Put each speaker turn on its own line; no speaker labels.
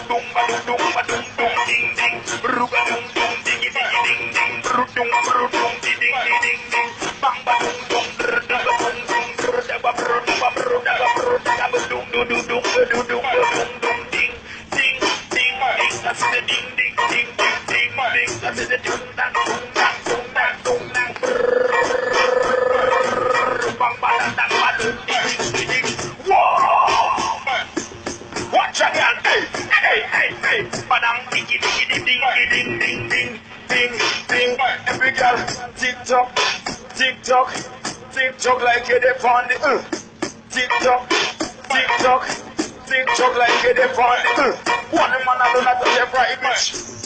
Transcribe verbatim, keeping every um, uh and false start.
dum ba dum dum ba dum dum ding ding. Ruga dum dum ding ding ding ding. Bru dum bru dum ding ding ding ding. Bang ba dum dum bru dum dum dum bru da ba bru da ba bru da ba bru da ba dum dum dum dum dum dum dum dum ding ding ding ding. That's the ding ding ding ding ding ding. That's the dum dum dum dum dum dum dum. Bang ba dum dum ba dum ding ding ding. Whoa! Watch again, hey, hey, hey, hey. Badang, diggy, diggy, ding, ding, ding, ding, ding, ding, ding. Every girl, tick tock, tick tock, tick tock like you dey on the. Uh. Tick tock, tick tock, tick tock like you dey on the. Uh. One man I do not touch a bright bitch.